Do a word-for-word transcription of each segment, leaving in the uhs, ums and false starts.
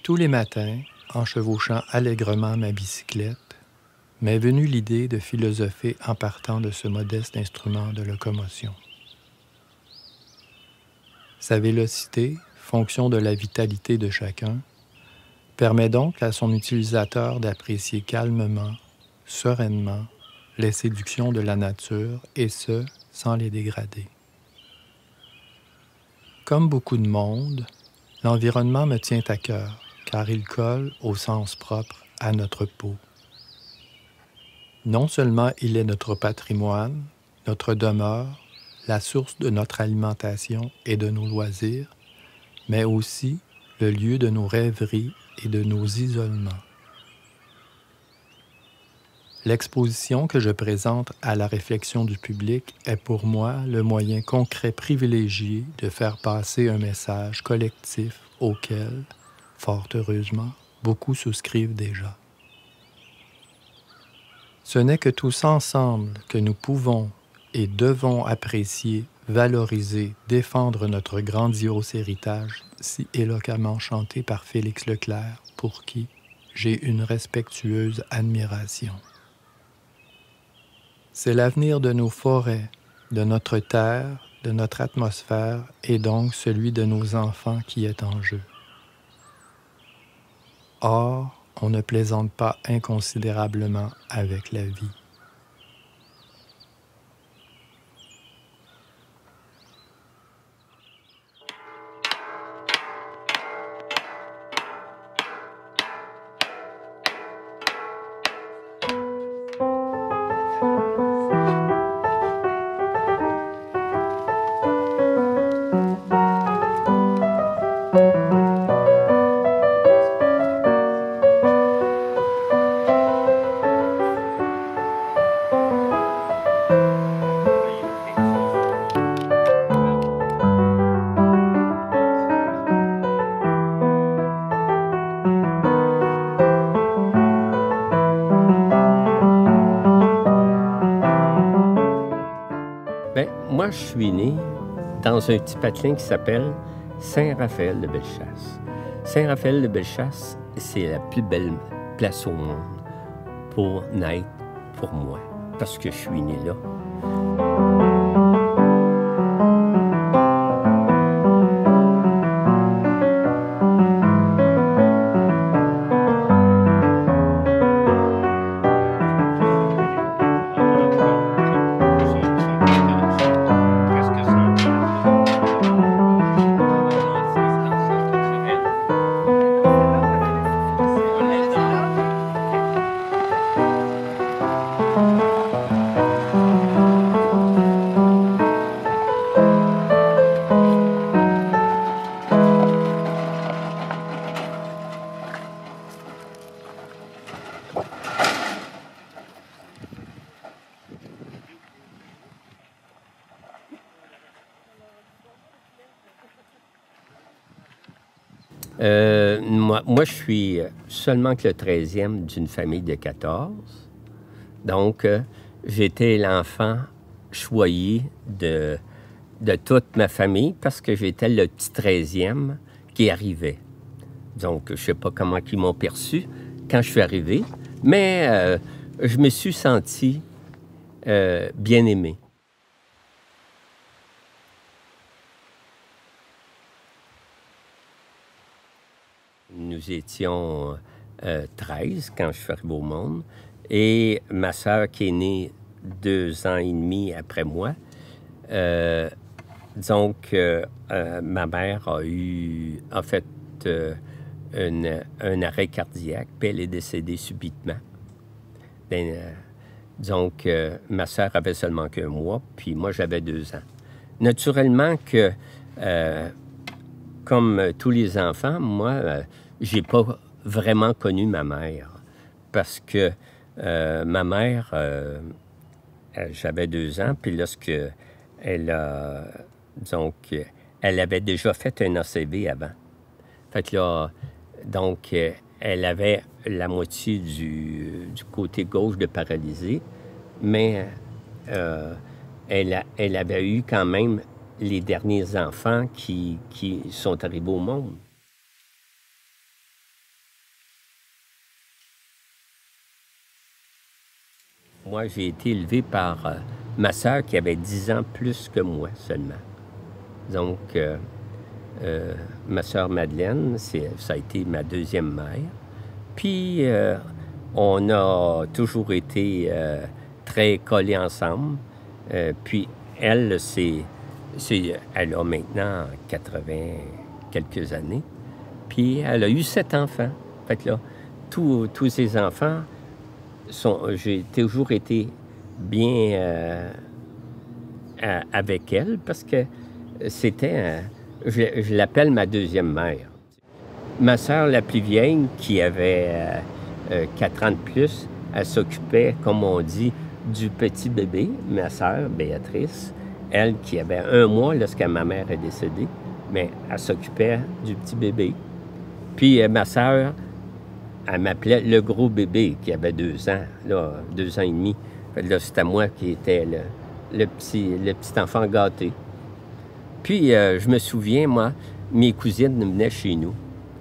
Tous les matins, en chevauchant allègrement ma bicyclette, m'est venue l'idée de philosopher en partant de ce modeste instrument de locomotion. Sa vélocité, fonction de la vitalité de chacun, permet donc à son utilisateur d'apprécier calmement, sereinement, les séductions de la nature, et ce, sans les dégrader. Comme beaucoup de monde, l'environnement me tient à cœur, car il colle, au sens propre, à notre peau. Non seulement il est notre patrimoine, notre demeure, la source de notre alimentation et de nos loisirs, mais aussi le lieu de nos rêveries et de nos isolements. L'exposition que je présente à la réflexion du public est pour moi le moyen concret privilégié de faire passer un message collectif auquel, fort heureusement, beaucoup souscrivent déjà. Ce n'est que tous ensemble que nous pouvons et devons apprécier, valoriser, défendre notre grandiose héritage si éloquemment chanté par Félix Leclerc, pour qui j'ai une respectueuse admiration. C'est l'avenir de nos forêts, de notre terre, de notre atmosphère et donc celui de nos enfants qui est en jeu. Or, on ne plaisante pas inconsidérablement avec la vie. Bien, moi, je suis né dans un petit patelin qui s'appelle Saint-Raphaël-de-Bellechasse. Saint-Raphaël-de-Bellechasse, c'est la plus belle place au monde pour naître pour moi, parce que je suis né là. Euh, moi, moi, je suis seulement que le treizième d'une famille de quatorze. Donc, euh, j'étais l'enfant choyé de, de toute ma famille parce que j'étais le petit treizième qui arrivait. Donc, je ne sais pas comment ils m'ont perçu quand je suis arrivé, mais euh, je me suis senti euh, bien aimé. Nous étions euh, treize quand je suis arrivé au monde et ma sœur qui est née deux ans et demi après moi, euh, donc euh, euh, ma mère a eu en fait euh, une, un arrêt cardiaque, puis elle est décédée subitement. Ben, euh, donc euh, ma sœur avait seulement qu'un mois, puis moi j'avais deux ans. Naturellement que, euh, comme tous les enfants, moi, euh, j'ai pas vraiment connu ma mère parce que euh, ma mère, euh, j'avais deux ans, puis lorsque elle a, donc, elle avait déjà fait un A C V avant. Fait que là, donc, elle avait la moitié du, du côté gauche de paralysé, mais euh, elle, a, elle avait eu quand même les derniers enfants qui, qui sont arrivés au monde. Moi, j'ai été élevé par euh, ma sœur qui avait dix ans plus que moi seulement. Donc, euh, euh, ma sœur Madeleine, ça a été ma deuxième mère. Puis, euh, on a toujours été euh, très collés ensemble. Euh, puis, elle, c'est, elle a maintenant quatre-vingts quelques années. Puis, elle a eu sept enfants. Fait que là, tous, tous ces enfants, sont, j'ai toujours été bien euh, à, avec elle parce que c'était, euh, je, je l'appelle ma deuxième mère. Ma sœur la plus vieille, qui avait euh, euh, quatre ans de plus, elle s'occupait, comme on dit, du petit bébé. Ma sœur, Béatrice, elle qui avait un mois lorsque ma mère est décédée, mais elle s'occupait du petit bébé. Puis euh, ma sœur, elle m'appelait le gros bébé, qui avait deux ans, là, deux ans et demi. Fait là, c'était moi qui étais le, le, petit, le petit enfant gâté. Puis, euh, je me souviens, moi, mes cousines venaient chez nous.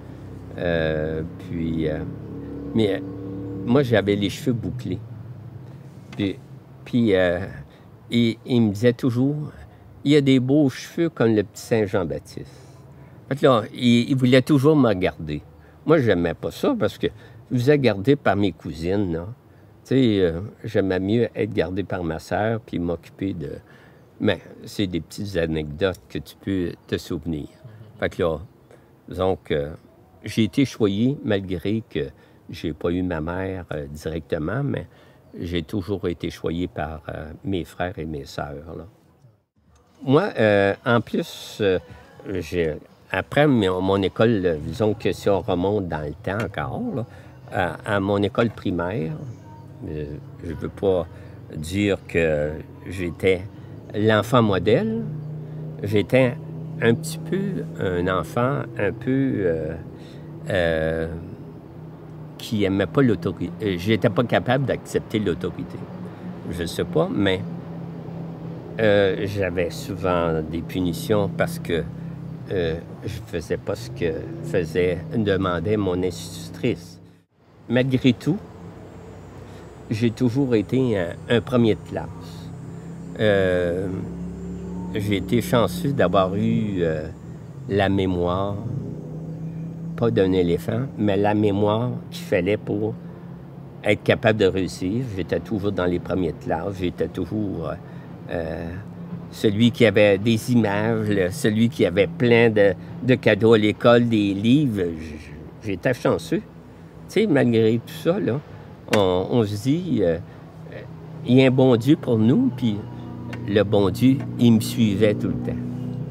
Euh, puis, euh, mais euh, moi, j'avais les cheveux bouclés. Puis, puis euh, il, il me disait toujours, il y a des beaux cheveux comme le petit Saint Jean-Baptiste. Fait là, il, il voulait toujours me regarder. Moi, j'aimais pas ça parce que je faisais garder par mes cousines, là. Tu sais, euh, j'aimais mieux être gardé par ma sœur puis m'occuper de... Mais c'est des petites anecdotes que tu peux te souvenir. Fait que là, donc, euh, j'ai été choyé malgré que j'ai pas eu ma mère euh, directement, mais j'ai toujours été choyé par euh, mes frères et mes sœurs, là. Moi, euh, en plus, euh, j'ai... Après mon, mon école, disons que si on remonte dans le temps encore, là, à, à mon école primaire, euh, je ne veux pas dire que j'étais l'enfant modèle, j'étais un petit peu un enfant un peu euh, euh, qui n'aimait pas l'autorité. J'étais pas capable d'accepter l'autorité. Je ne sais pas, mais euh, j'avais souvent des punitions parce que Euh, je ne faisais pas ce que faisait, demandait mon institutrice. Malgré tout, j'ai toujours été un, un premier de classe. Euh, j'ai été chanceux d'avoir eu euh, la mémoire, pas d'un éléphant, mais la mémoire qu'il fallait pour être capable de réussir. J'étais toujours dans les premiers de classe, j'étais toujours... Euh, celui qui avait des images, là, celui qui avait plein de, de cadeaux à l'école, des livres, j'étais chanceux. Tu sais, malgré tout ça, là, on, on se dit, euh, il y a un bon Dieu pour nous, puis le bon Dieu, il me suivait tout le temps.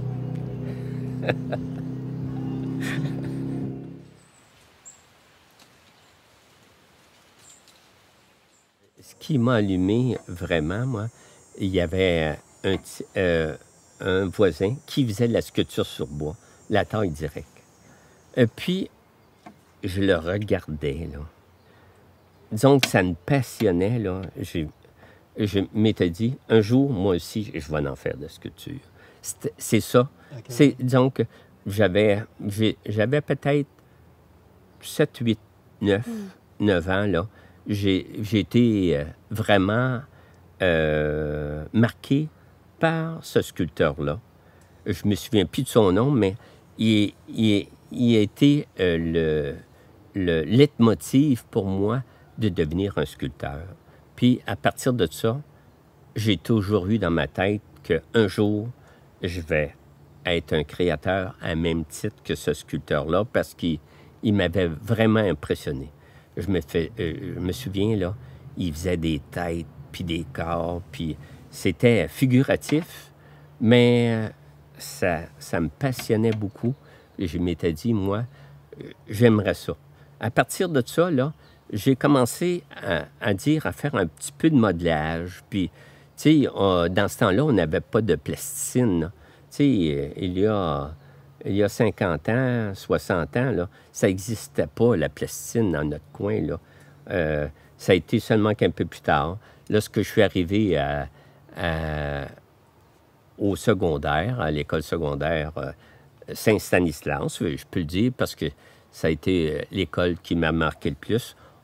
Ce qui m'a allumé vraiment, moi, il y avait un, euh, un voisin qui faisait de la sculpture sur bois, la taille directe. Et puis, je le regardais, là. Disons que ça me passionnait, là. Je, je m'étais dit, un jour, moi aussi, je vais en faire de la sculpture. C'est ça. Okay. C'est, disons que j'avais, j'avais peut-être sept, huit, neuf, neuf ans, là. J'ai été euh, vraiment euh, marqué par ce sculpteur-là. Je me souviens plus de son nom, mais il, il, il a été euh, le, le leitmotiv pour moi de devenir un sculpteur. Puis, à partir de ça, j'ai toujours eu dans ma tête qu'un jour, je vais être un créateur à même titre que ce sculpteur-là, parce qu'il m'avait vraiment impressionné. Je me, fais, euh, je me souviens, là, il faisait des têtes, puis des corps, puis c'était figuratif, mais ça, ça me passionnait beaucoup. Et je m'étais dit, moi, j'aimerais ça. À partir de ça, là, j'ai commencé à, à dire, à faire un petit peu de modelage. Puis, tu sais, dans ce temps-là, on n'avait pas de plasticine. Tu sais, il y a, il y a cinquante ans, soixante ans, là, ça n'existait pas, la plasticine, dans notre coin, là. Euh, ça a été seulement qu'un peu plus tard. Lorsque je suis arrivé à, à, au secondaire, à l'école secondaire euh, Saint-Stanislas, je peux le dire, parce que ça a été l'école qui m'a marqué le plus.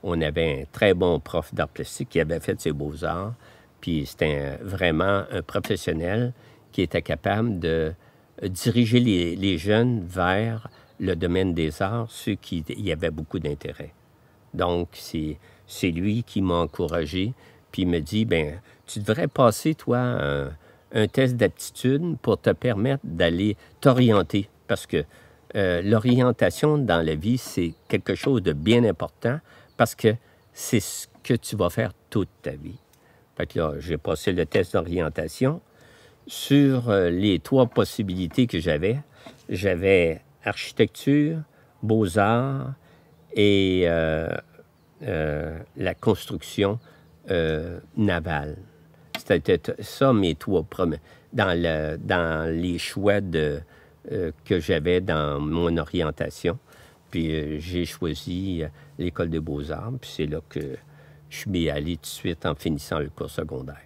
on avait un très bon prof d'art plastique qui avait fait ses beaux-arts. Puis c'était vraiment un professionnel qui était capable de diriger les, les jeunes vers le domaine des arts, ceux qui y avaient beaucoup d'intérêt. Donc, c'est, c'est lui qui m'a encouragé, puis il me dit, bien, tu devrais passer, toi, un, un test d'aptitude pour te permettre d'aller t'orienter, parce que euh, l'orientation dans la vie, c'est quelque chose de bien important, parce que c'est ce que tu vas faire toute ta vie. Fait que là, j'ai passé le test d'orientation. Sur euh, les trois possibilités que j'avais, j'avais architecture, beaux-arts et euh, euh, la construction euh, navale. C'était ça mes trois premiers, dans, le, dans les choix de, euh, que j'avais dans mon orientation. Puis euh, j'ai choisi euh, l'École des beaux-arts, puis c'est là que je suis allé tout de suite en finissant le cours secondaire.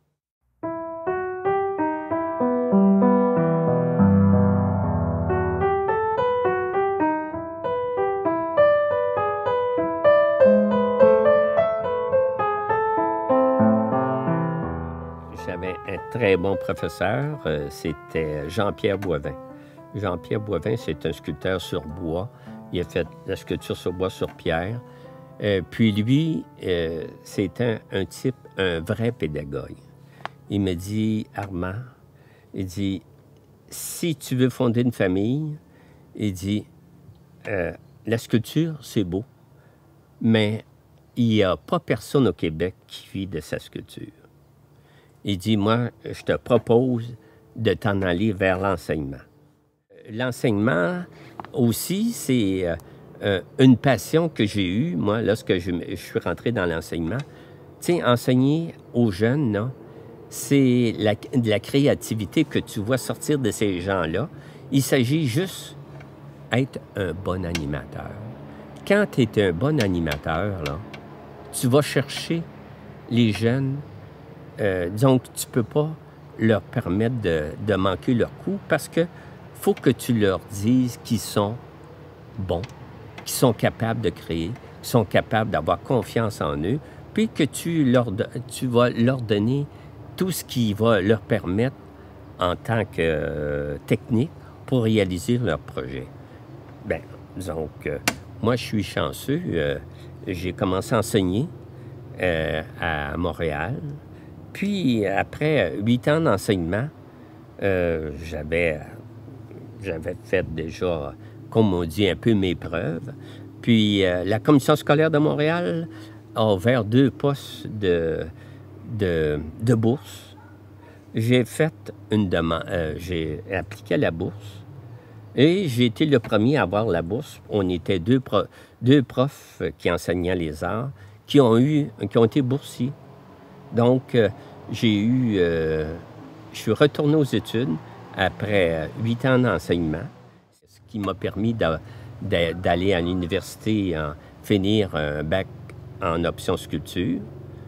J'avais un très bon professeur, euh, c'était Jean-Pierre Boivin. Jean-Pierre Boivin, c'est un sculpteur sur bois. Il a fait la sculpture sur bois sur pierre. Euh, puis lui, euh, c'est un, un type, un vrai pédagogue. Il me dit, Armand, il dit, si tu veux fonder une famille, il dit, euh, la sculpture, c'est beau, mais il n'y a pas personne au Québec qui vit de sa sculpture. Il dit, moi, je te propose de t'en aller vers l'enseignement. L'enseignement aussi, c'est euh, une passion que j'ai eue, moi, lorsque je, je suis rentré dans l'enseignement. Tu sais, enseigner aux jeunes, là, c'est la, de la créativité que tu vois sortir de ces gens-là. Il s'agit juste d'être un bon animateur. Quand tu es un bon animateur, là, tu vas chercher les jeunes. Euh, disons que tu ne peux pas leur permettre de, de manquer leur coup parce que faut que tu leur dises qu'ils sont bons, qu'ils sont capables de créer, qu'ils sont capables d'avoir confiance en eux, puis que tu, leur, tu vas leur donner tout ce qui va leur permettre en tant que euh, technique pour réaliser leur projet. Bien, disons que moi, je suis chanceux. Euh, j'ai commencé à enseigner euh, à Montréal. Puis, après huit ans d'enseignement, euh, j'avais, j'avais fait déjà, comme on dit, un peu mes preuves. Puis, euh, la Commission scolaire de Montréal a ouvert deux postes de, de, de bourse. J'ai fait une demande, euh, j'ai appliqué à la bourse et j'ai été le premier à avoir la bourse. On était deux, pro, deux profs qui enseignaient les arts qui ont, eu, qui ont été boursiers. Donc, euh, j'ai eu... Euh, je suis retourné aux études après huit ans d'enseignement, ce qui m'a permis de, de, d'aller à l'université, en, finir un bac en option sculpture,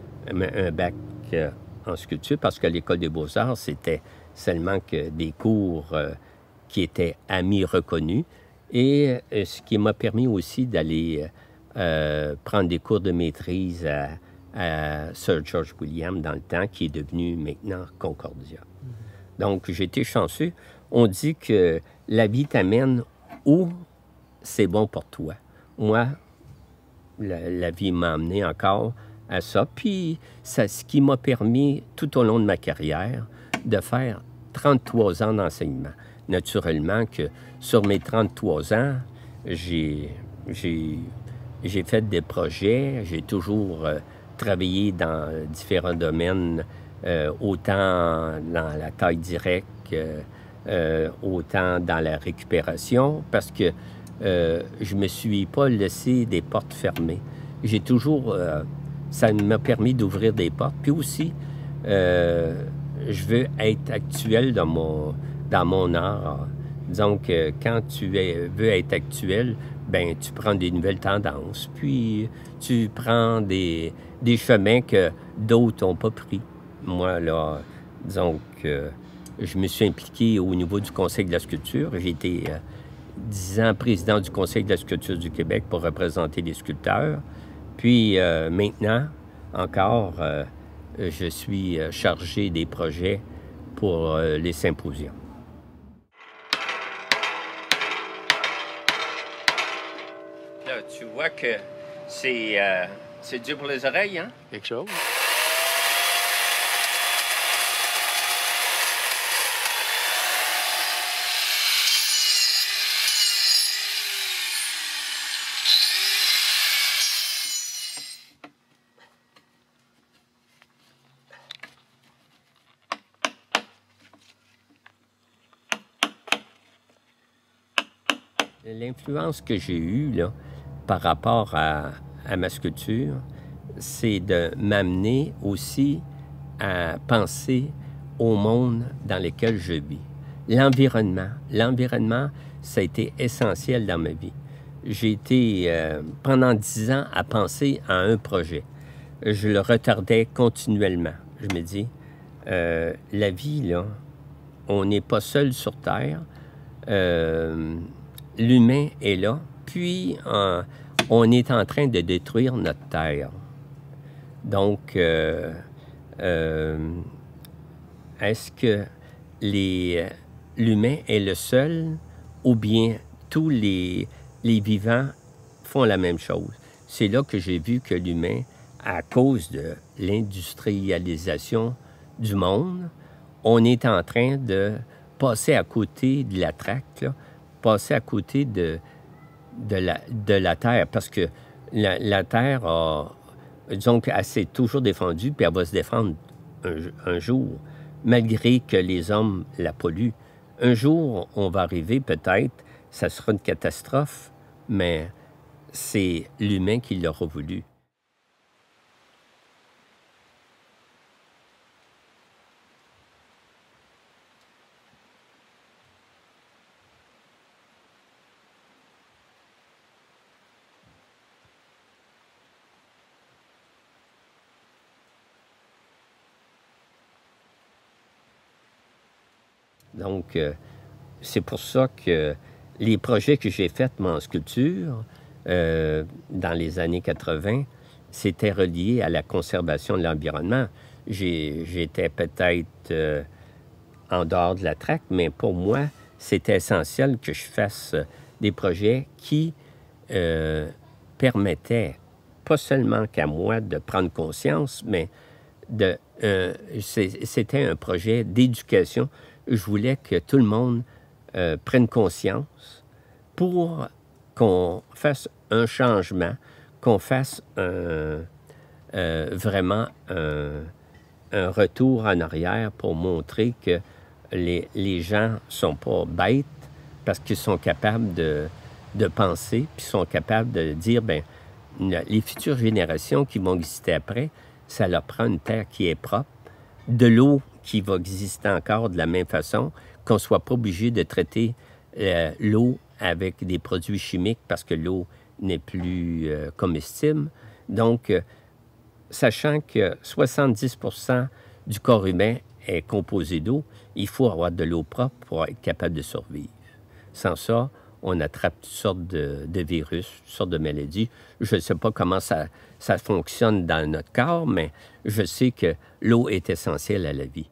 un bac euh, en sculpture, parce que l'École des beaux-arts, c'était seulement que des cours euh, qui étaient amis reconnus, et euh, ce qui m'a permis aussi d'aller euh, prendre des cours de maîtrise à à Sir George William dans le temps, qui est devenu maintenant Concordia. Mm-hmm. Donc, j'ai été chanceux. On dit que la vie t'amène où c'est bon pour toi. Moi, la, la vie m'a amené encore à ça. Puis, c'est ce qui m'a permis, tout au long de ma carrière, de faire trente-trois ans d'enseignement. Naturellement que sur mes trente-trois ans, j'ai, j'ai, j'ai fait des projets, j'ai toujours... Euh, travaillé dans différents domaines, euh, autant dans la taille directe, euh, euh, autant dans la récupération, parce que euh, je ne me suis pas laissé des portes fermées. J'ai toujours... Euh, ça m'a permis d'ouvrir des portes. Puis aussi, euh, je veux être actuel dans mon, dans mon art. Disons que quand tu es, veux être actuel, ben tu prends des nouvelles tendances, puis tu prends des, des chemins que d'autres n'ont pas pris. Moi, là, disons que je me suis impliqué au niveau du Conseil de la sculpture. J'ai été dix ans président du Conseil de la sculpture du Québec pour représenter les sculpteurs. Puis euh, maintenant, encore, euh, je suis chargé des projets pour euh, les symposiums. Là, tu vois que c'est euh, c'est dur pour les oreilles, hein? Quelque chose. L'influence que j'ai eue là, par rapport à, à ma sculpture, c'est de m'amener aussi à penser au monde dans lequel je vis. L'environnement. L'environnement, ça a été essentiel dans ma vie. J'ai été euh, pendant dix ans à penser à un projet. Je le retardais continuellement. Je me dis, euh, la vie, là, on n'est pas seul sur Terre. Euh, L'humain est là, puis euh, on est en train de détruire notre Terre. Donc, euh, euh, est-ce que l'humain est le seul ou bien tous les, les vivants font la même chose? C'est là que j'ai vu que l'humain, à cause de l'industrialisation du monde, on est en train de passer à côté de la traque, là, passer à côté de, de, la, de la Terre, parce que la, la Terre a, disons qu'elle s'est toujours défendue, puis elle va se défendre un, un jour, malgré que les hommes la polluent. Un jour, on va arriver, peut-être, ça sera une catastrophe, mais c'est l'humain qui l'aura voulu. Donc, euh, c'est pour ça que les projets que j'ai faits en sculpture euh, dans les années quatre-vingt, c'était relié à la conservation de l'environnement. J'étais peut-être euh, en dehors de la traque, mais pour moi, c'était essentiel que je fasse des projets qui euh, permettaient, pas seulement qu'à moi de prendre conscience, mais de, euh, c'était un projet d'éducation. Je voulais que tout le monde euh, prenne conscience pour qu'on fasse un changement, qu'on fasse un, euh, vraiment un, un retour en arrière pour montrer que les, les gens ne sont pas bêtes parce qu'ils sont capables de, de penser, puis sont capables de dire, bien, les futures générations qui vont exister après, ça leur prend une terre qui est propre, de l'eau qui va exister encore de la même façon, qu'on ne soit pas obligé de traiter euh, l'eau avec des produits chimiques parce que l'eau n'est plus euh, comestible. Donc, euh, sachant que soixante-dix pour cent du corps humain est composé d'eau, il faut avoir de l'eau propre pour être capable de survivre. Sans ça, on attrape toutes sortes de, de virus, toutes sortes de maladies. Je ne sais pas comment ça, ça fonctionne dans notre corps, mais je sais que l'eau est essentielle à la vie.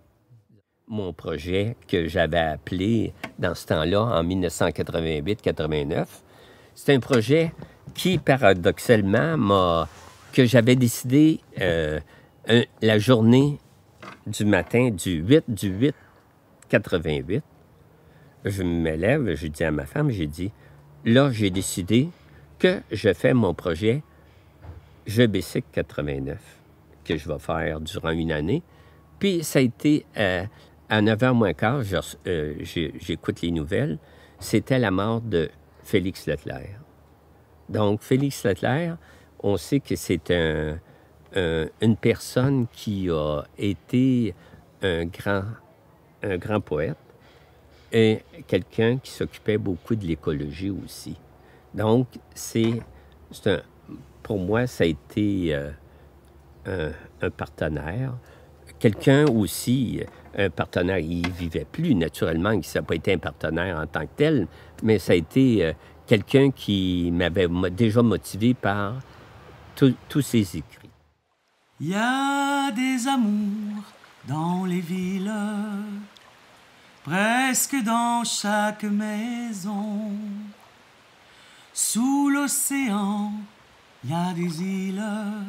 Mon projet que j'avais appelé dans ce temps-là, en mille neuf cent quatre-vingt-huit quatre-vingt-neuf, c'est un projet qui, paradoxalement, m'a que j'avais décidé euh, un, la journée du matin du huit du huit quatre-vingt-huit. Je me lève, je dis à ma femme, j'ai dit, là, j'ai décidé que je fais mon projet Je bicycle quatre-vingt-neuf, que je vais faire durant une année. Puis ça a été euh, à neuf heures moins quart, euh, j'écoute les nouvelles, c'était la mort de Félix Leclerc. Donc, Félix Leclerc, on sait que c'est un, un, une personne qui a été un grand, un grand poète et quelqu'un qui s'occupait beaucoup de l'écologie aussi. Donc, c'est un, pour moi, ça a été euh, un, un partenaire. Quelqu'un aussi, un partenaire, il ne vivait plus naturellement, ça n'a pas été un partenaire en tant que tel, mais ça a été euh, quelqu'un qui m'avait déjà motivé par tous ses écrits. Il y a des amours dans les villes, presque dans chaque maison. Sous l'océan, il y a des îles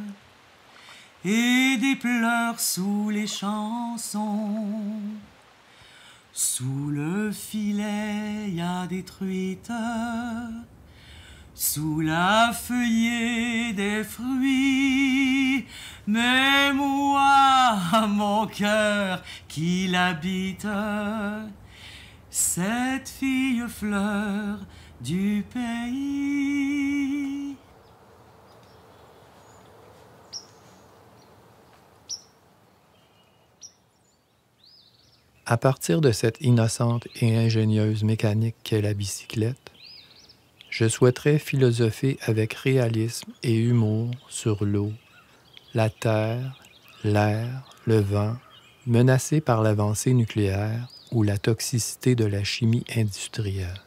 et des pleurs sous les chansons. Sous le filet, il y a des truites, sous la feuillée des fruits. Mais moi, mon cœur qui l'habite, cette fille fleur du pays. À partir de cette innocente et ingénieuse mécanique qu'est la bicyclette, je souhaiterais philosopher avec réalisme et humour sur l'eau, la terre, l'air, le vent, menacés par l'avancée nucléaire ou la toxicité de la chimie industrielle.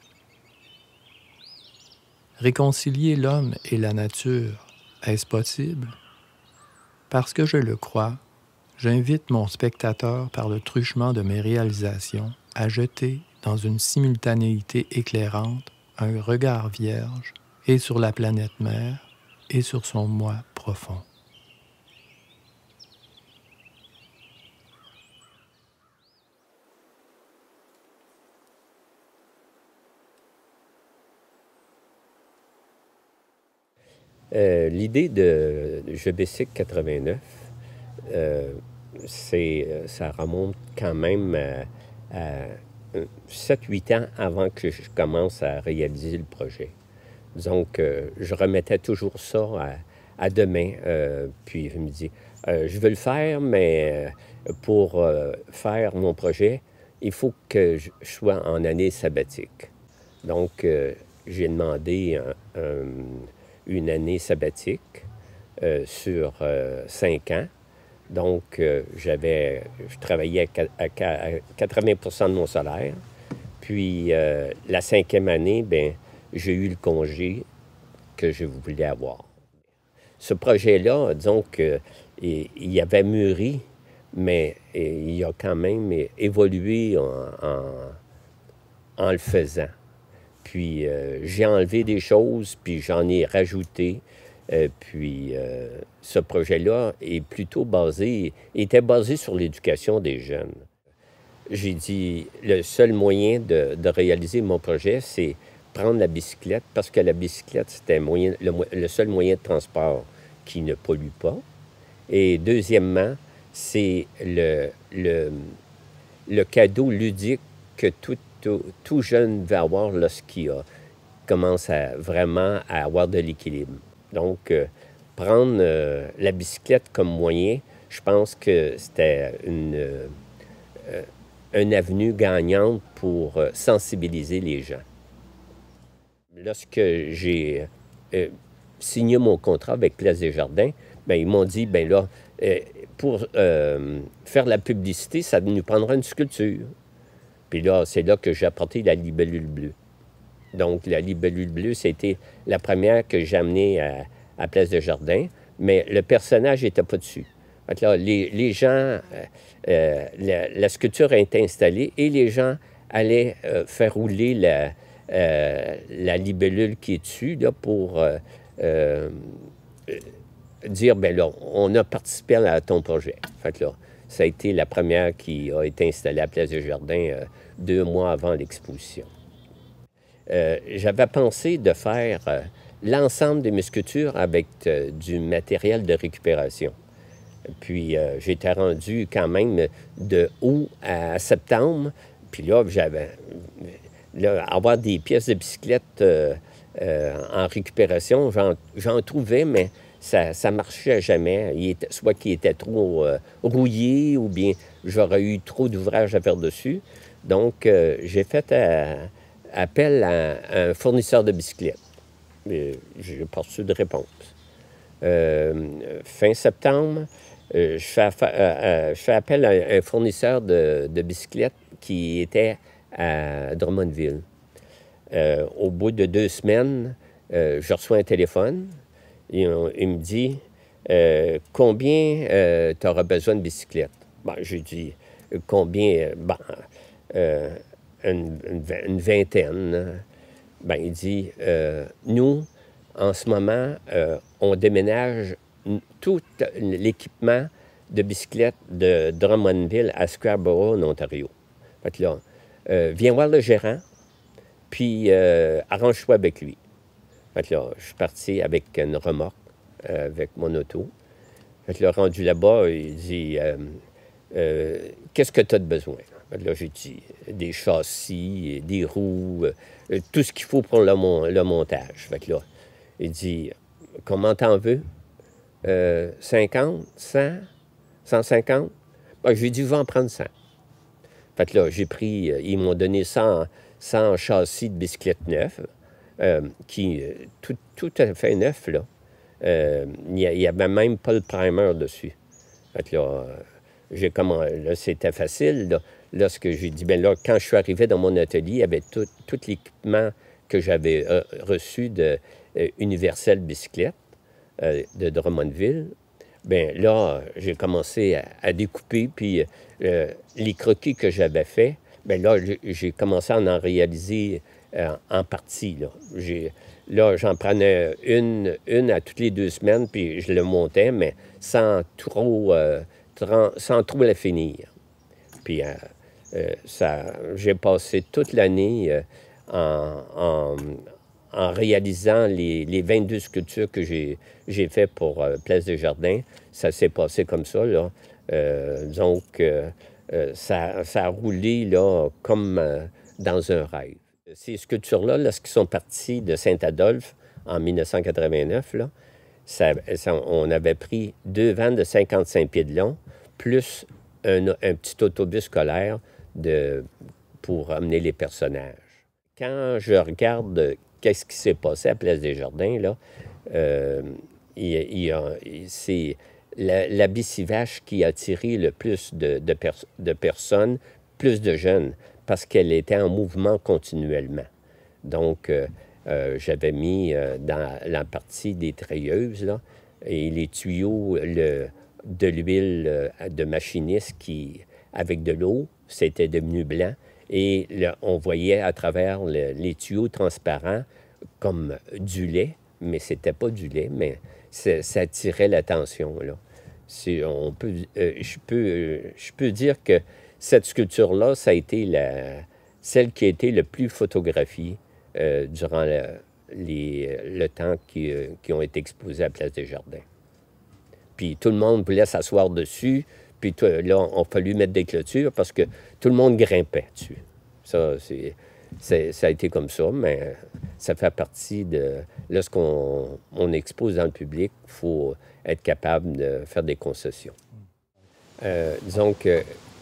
Réconcilier l'homme et la nature, est-ce possible? Parce que je le crois, j'invite mon spectateur par le truchement de mes réalisations à jeter dans une simultanéité éclairante un regard vierge et sur la planète mère et sur son moi profond. Euh, L'idée de Je bicycle quatre-vingt-neuf, euh, c'est, ça remonte quand même à, à sept huit ans avant que je commence à réaliser le projet. Donc, euh, je remettais toujours ça à, à demain. Euh, puis, je me dis, euh, je veux le faire, mais pour euh, faire mon projet, il faut que je sois en année sabbatique. Donc, euh, j'ai demandé un, un, une année sabbatique euh, sur euh, cinq ans. Donc, euh, j'avais, je travaillais à, à, à quatre-vingts pour cent de mon salaire. Puis, euh, la cinquième année, bien, j'ai eu le congé que je voulais avoir. Ce projet-là, disons qu'il avait mûri, mais il a quand même évolué en, en, en le faisant. Puis, euh, j'ai enlevé des choses, puis j'en ai rajouté. Euh, puis, euh, ce projet-là est plutôt basé, était basé sur l'éducation des jeunes. J'ai dit, le seul moyen de, de réaliser mon projet, c'est prendre la bicyclette, parce que la bicyclette, c'était moyen, le, le seul moyen de transport qui ne pollue pas. Et deuxièmement, c'est le, le, le cadeau ludique que tout, tout, tout jeune va avoir lorsqu'il a, commence à, vraiment à avoir de l'équilibre. Donc, euh, prendre euh, la bicyclette comme moyen, je pense que c'était une, euh, une avenue gagnante pour euh, sensibiliser les gens. Lorsque j'ai euh, signé mon contrat avec Place des Jardins, bien, ils m'ont dit, bien là, euh, pour euh, faire la publicité, ça nous prendra une sculpture. Puis là, c'est là que j'ai apporté la libellule bleue. Donc, la libellule bleue, c'était la première que j'ai amenée à, à Place des Jardins, mais le personnage n'était pas dessus. Donc là, les, les gens, euh, euh, la, la sculpture a été installée et les gens allaient euh, faire rouler la, euh, la libellule qui est dessus là, pour euh, euh, dire, bien là, on a participé à ton projet. Fait que là, ça a été la première qui a été installée à Place des Jardins euh, deux mois avant l'exposition. Euh, j'avais pensé de faire euh, l'ensemble de mes sculptures avec euh, du matériel de récupération. Puis euh, j'étais rendu quand même de août à septembre. Puis là, j'avais... Là, avoir des pièces de bicyclette euh, euh, en récupération, j'en trouvais, mais ça ne marchait jamais. Il était, soit qu'il était trop euh, rouillé ou bien j'aurais eu trop d'ouvrages à faire dessus. Donc, euh, j'ai fait... Euh, appel à un fournisseur de bicyclettes. Je n'ai pas reçu de réponse. Euh, fin septembre, euh, je, fais, euh, je fais appel à un fournisseur de, de bicyclettes qui était à Drummondville. Euh, au bout de deux semaines, euh, je reçois un téléphone. il, il me dit euh, « Combien euh, tu auras besoin de bicyclette? » Bon, j'ai dit « Combien? » Bon, euh, une, une vingtaine. Ben, il dit euh, « Nous, en ce moment, euh, on déménage tout l'équipement de bicyclette de Drummondville à Scarborough, en Ontario. Fait que là, euh, viens voir le gérant, puis euh, arrange-toi avec lui. » Fait que là, je suis parti avec une remorque, euh, avec mon auto. Fait que là, rendu là-bas, il dit euh, euh, « Qu'est-ce que tu as de besoin? » Fait que là, j'ai dit des châssis, des roues, euh, tout ce qu'il faut pour le, mon le montage. Fait que là, il dit « Comment t'en veux? Euh, cinquante, cent, cent cinquante? » Ben, je lui ai dit « Va en prendre cent. » Fait que là, j'ai pris, euh, ils m'ont donné cent, cent châssis de bicyclette neufs, euh, qui, euh, tout, tout à fait neuf, là. Euh, il n'y avait même pas le primer dessus. Fait que là, euh, j'ai comment, là, c'était facile, là. Lorsque j'ai dit, bien là, quand je suis arrivé dans mon atelier, il y avait tout, tout l'équipement que j'avais euh, reçu de euh, Universel Bicyclette euh, de Drummondville. Bien là, j'ai commencé à, à découper, puis euh, les croquis que j'avais faits, bien là, j'ai commencé à en réaliser euh, en partie, là. Là, j'en prenais une, une à toutes les deux semaines, puis je le montais, mais sans trop, euh, sans trop la finir. Puis euh, euh, ça, j'ai passé toute l'année euh, en, en, en réalisant les, les vingt-deux sculptures que j'ai faites pour euh, Place des Jardins. Ça s'est passé comme ça, là. Euh, donc, euh, euh, ça, ça a roulé, là, comme euh, dans un rêve. Ces sculptures-là, lorsqu'ils sont partis de Saint-Adolphe en mille neuf cent quatre-vingt-neuf, là, ça, ça, on avait pris deux vannes de cinquante-cinq pieds de long, plus un, un petit autobus scolaire de, pour amener les personnages. Quand je regarde qu'est-ce qui s'est passé à Place des Jardins, là, euh, il, il, il, c'est la, la Bicivache qui a attiré le plus de, de, pers de personnes, plus de jeunes, parce qu'elle était en mouvement continuellement. Donc, euh, euh, j'avais mis euh, dans la partie des treilleuses, là, et les tuyaux le, de l'huile euh, de machiniste qui, avec de l'eau, c'était devenu blanc. Et là, on voyait à travers le, les tuyaux transparents comme du lait, mais c'était pas du lait, mais ça attirait l'attention, là. On peut, euh, je, peux, euh, je peux dire que cette sculpture-là, ça a été la, celle qui a été le plus photographiée euh, durant la, les, le temps qui, euh, qui ont été exposés à Place des Jardins. Puis tout le monde voulait s'asseoir dessus, puis tout, là, on a fallu mettre des clôtures parce que tout le monde grimpait dessus. Ça, c'est, ça a été comme ça, mais ça fait partie de... Lorsqu'on on expose dans le public, il faut être capable de faire des concessions. Euh, disons que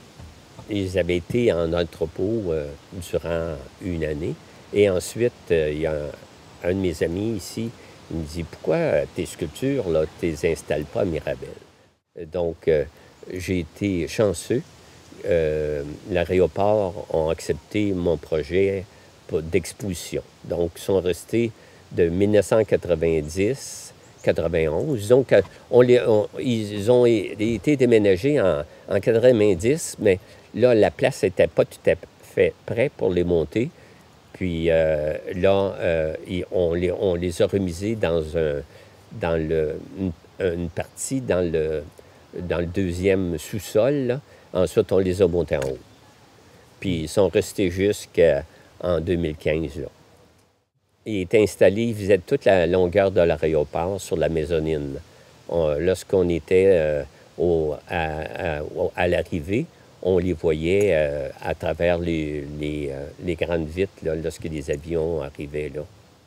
ils avaient été en entrepôt euh, durant une année. Et ensuite, euh, il y a un, un de mes amis ici, il me dit « Pourquoi tes sculptures, là, tu les installes pas à Mirabel? » Donc, euh, j'ai été chanceux. Euh, L'Aéroport ont accepté mon projet d'exposition. Donc, ils sont restés de mille neuf cent quatre-vingt-dix à quatre-vingt-onze. Donc, on les, on, ils ont été déménagés en, en quatre-vingt-dix, mais là, la place n'était pas tout à fait prête pour les monter. Puis euh, là, euh, on, les, on les a remisés dans, un, dans le, une, une partie dans le, dans le deuxième sous-sol. Ensuite, on les a montés en haut. Puis ils sont restés jusqu'en deux mille quinze. Là. Il est installé, il faisait toute la longueur de l'Aéroport sur la mezzanine. Lorsqu'on était euh, au, à, à, à l'arrivée, on les voyait euh, à travers les, les, euh, les grandes vitres là, lorsque les avions arrivaient là.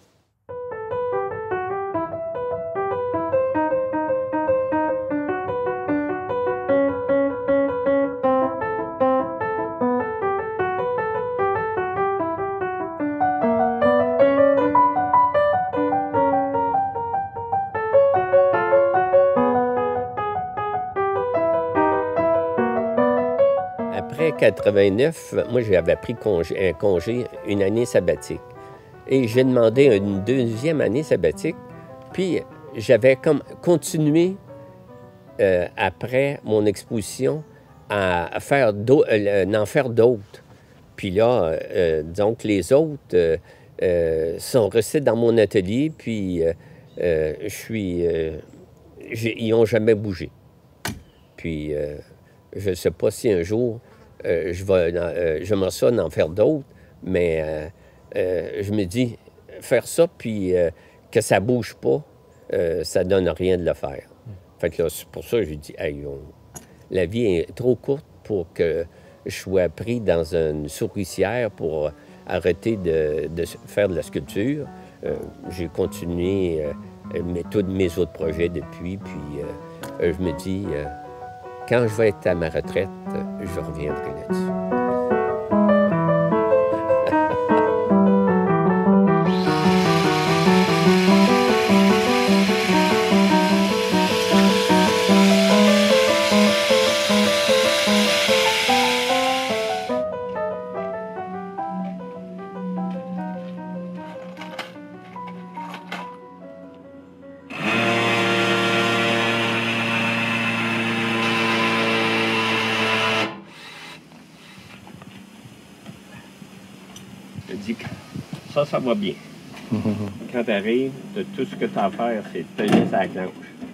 Après quatre-vingt-neuf, moi, j'avais pris congé, un congé, une année sabbatique. Et j'ai demandé une deuxième année sabbatique, puis j'avais comme continué euh, après mon exposition à, à faire euh, en faire d'autres. Puis là, euh, donc les autres euh, euh, sont restés dans mon atelier, puis euh, euh, je suis, euh, ils n'ont jamais bougé. Puis euh, je ne sais pas si un jour euh, je vais, euh, j'aimerais ça d'en faire d'autres, mais euh, euh, je me dis, faire ça, puis euh, que ça ne bouge pas, euh, ça ne donne rien de le faire. Fait que là, c'est pour ça que j'ai dit, hey, on... la vie est trop courte pour que je sois pris dans une souricière pour arrêter de, de faire de la sculpture. Euh, j'ai continué euh, mes, tous mes autres projets depuis, puis euh, je me dis, euh, quand je vais être à ma retraite, je reviendrai là-dessus. Je dis, ça, ça va bien. Quand tu arrives, tout ce que tu as à faire, c'est de tenir sa clenche.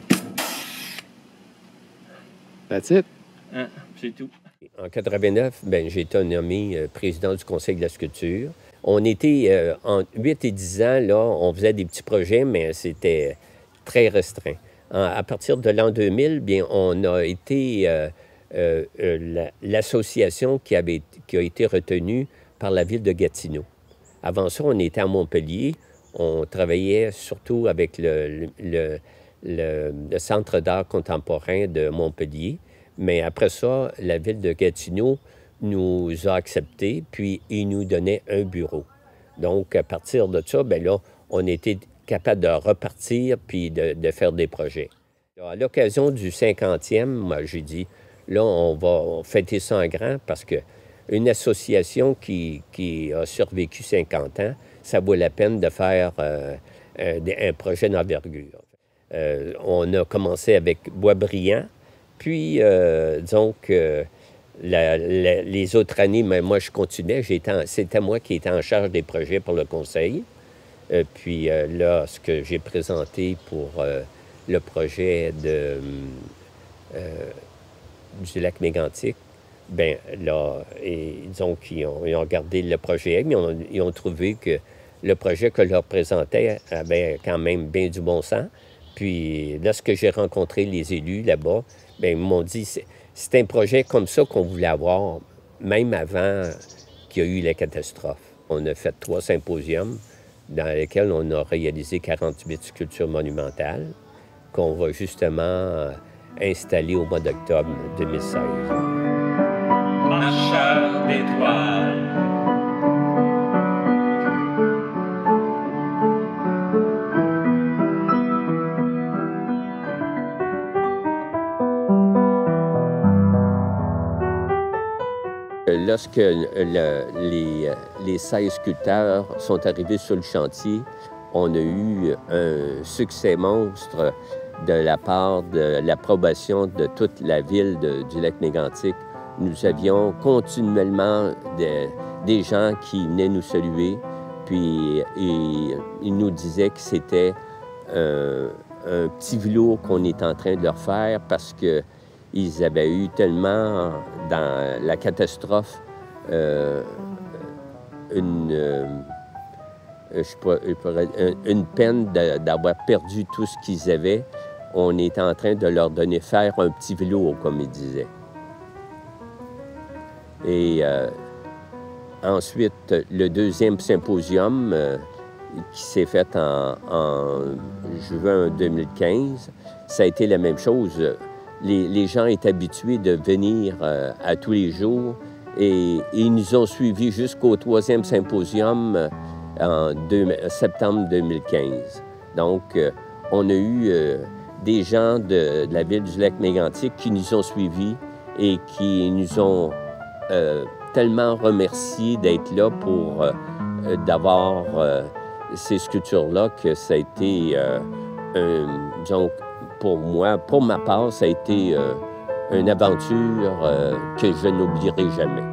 That's it. Hein, c'est tout. En quatre-vingt-neuf, ben, j'ai été nommé euh, président du Conseil de la sculpture. On était, euh, en huit et dix ans, là, on faisait des petits projets, mais c'était très restreint. En, à partir de l'an deux mille, bien, on a été euh, euh, euh, l'association qui, avait, qui a été retenue par la ville de Gatineau. Avant ça, on était à Montpellier. On travaillait surtout avec le, le, le, le Centre d'art contemporain de Montpellier. Mais après ça, la ville de Gatineau nous a acceptés, puis ils nous donnaient un bureau. Donc, à partir de ça, bien là, on était capable de repartir puis de, de faire des projets. À l'occasion du cinquantième, moi, j'ai dit, là, on va fêter ça en grand parce que une association qui, qui a survécu cinquante ans, ça vaut la peine de faire euh, un, un projet d'envergure. Euh, on a commencé avec Boisbriand, puis, euh, disons que la, la, les autres années, mais moi, je continuais. C'était moi qui étais en charge des projets pour le conseil. Euh, puis euh, là, ce que j'ai présenté pour euh, le projet de, euh, du lac Mégantic, bien là, et, disons qu'ils ont, ils ont regardé le projet, mais on, ils ont trouvé que le projet que je leur présentais avait quand même bien du bon sens. Puis, lorsque j'ai rencontré les élus là-bas, bien, ils m'ont dit c'est, c'est un projet comme ça qu'on voulait avoir, même avant qu'il y ait eu la catastrophe. On a fait trois symposiums dans lesquels on a réalisé quarante-huit sculptures monumentales qu'on va justement installer au mois d'octobre deux mille seize. Marcheur d'étoiles. Lorsque le, les, les seize sculpteurs sont arrivés sur le chantier, on a eu un succès monstre de la part de l'approbation de toute la ville de, du lac Mégantic. Nous avions continuellement de, des gens qui venaient nous saluer, puis et, ils nous disaient que c'était un, un petit velours qu'on est en train de leur faire parce que ils avaient eu tellement, dans la catastrophe, euh, une, euh, je pourrais, je pourrais, une peine de, d'avoir perdu tout ce qu'ils avaient. On est en train de leur donner faire un petit velours, comme ils disaient. Et euh, ensuite, le deuxième symposium, euh, qui s'est fait en, en juin deux mille quinze, ça a été la même chose. Les, les gens étaient habitués de venir euh, à tous les jours et, et ils nous ont suivis jusqu'au troisième symposium euh, en deux, septembre deux mille quinze. Donc, euh, on a eu euh, des gens de, de la ville du lac Mégantic qui nous ont suivis et qui nous ont euh, tellement remerciés d'être là pour euh, d'avoir euh, ces sculptures-là que ça a été euh, un, disons, pour moi, pour ma part, ça a été euh, une aventure euh, que je n'oublierai jamais.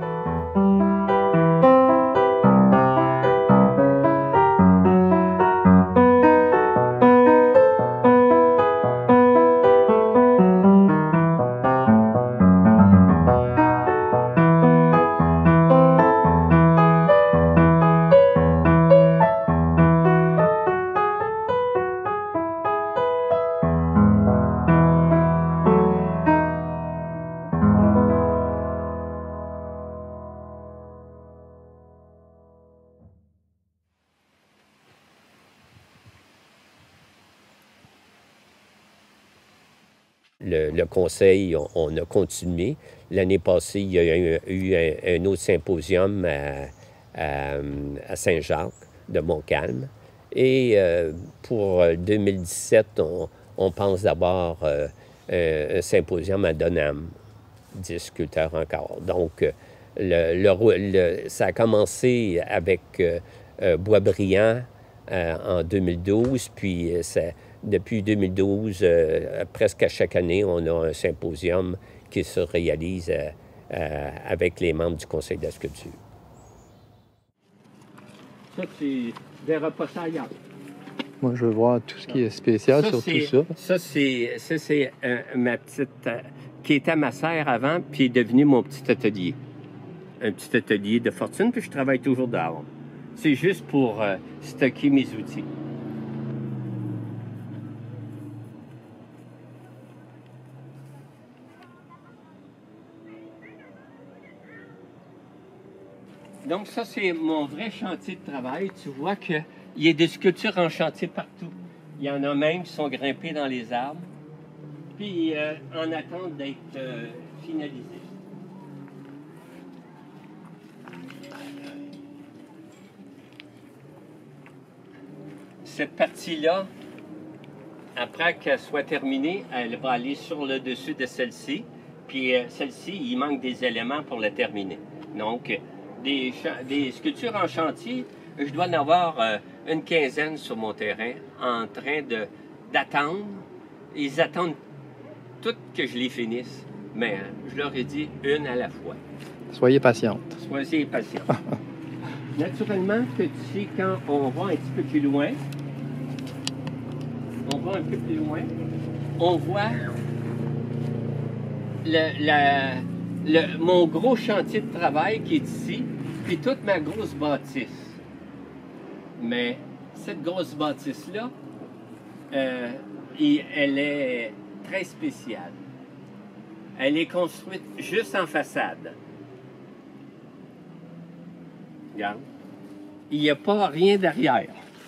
Le, le conseil, on, on a continué. L'année passée, il y a eu, eu un, un autre symposium à, à, à Saint-Jacques de Montcalm. Et euh, pour deux mille dix-sept, on, on pense d'avoir euh, un, un symposium à Donham, dix sculpteurs encore. Donc, le, le, le, ça a commencé avec euh, euh, Boisbriand euh, en deux mille douze, puis ça, depuis deux mille douze, euh, presque à chaque année, on a un symposium qui se réalise euh, euh, avec les membres du Conseil de la sculpture. Ça, tu verras pas ça ailleurs. Moi, je veux voir tout ce qui est spécial ça, sur tout ça. Ça, c'est, ça, c'est euh, ma petite... Euh, qui était ma serre avant, puis est devenu mon petit atelier. Un petit atelier de fortune, puis je travaille toujours dehors. C'est juste pour euh, stocker mes outils. Donc ça, c'est mon vrai chantier de travail. Tu vois qu'il y a des sculptures en chantier partout. Il y en a même qui sont grimpées dans les arbres, puis euh, en attente d'être euh, finalisées. Cette partie-là, après qu'elle soit terminée, elle va aller sur le dessus de celle-ci, puis euh, celle-ci, il manque des éléments pour la terminer. Donc, Des, des sculptures en chantier, je dois en avoir euh, une quinzaine sur mon terrain en train de, d'attendre. Ils attendent toutes que je les finisse, mais euh, je leur ai dit une à la fois. Soyez patiente. Soyez patiente. Naturellement, que tu sais, quand on va un petit peu plus loin, on va un peu plus loin, on voit le, la... Le, mon gros chantier de travail qui est ici, puis toute ma grosse bâtisse. Mais cette grosse bâtisse-là, euh, elle est très spéciale. Elle est construite juste en façade. Regarde. Il n'y a pas rien derrière.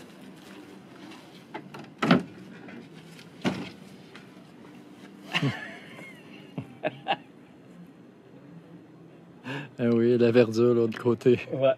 Ah oui, la verdure de l'autre côté. Ouais.